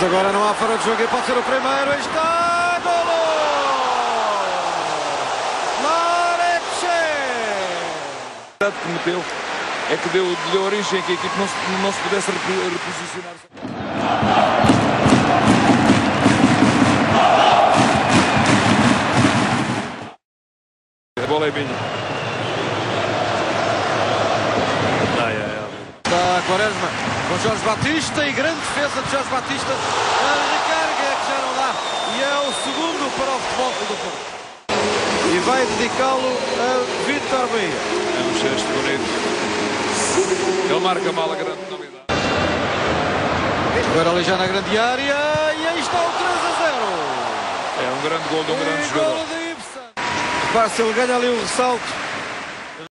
agora não há fora de jogo e pode ser o primeiro. Aí está, golo! Lareche! Que meteu é que deu origem a que a equipe não se pudesse reposicionar. A bola é minha. Da Quaresma com Jorge Batista e grande defesa de Jorge Batista. A recarga que já não dá. E é o segundo para o Futebol Clube do Porto. E vai dedicá-lo a Vítor Bahia. É um gesto bonito. Ele marca mal a grande novidade. Agora ali já na grande área. E aí está o 3-0. É um grande gol de um grande jogador. Repare se ele ganha ali o ressalto.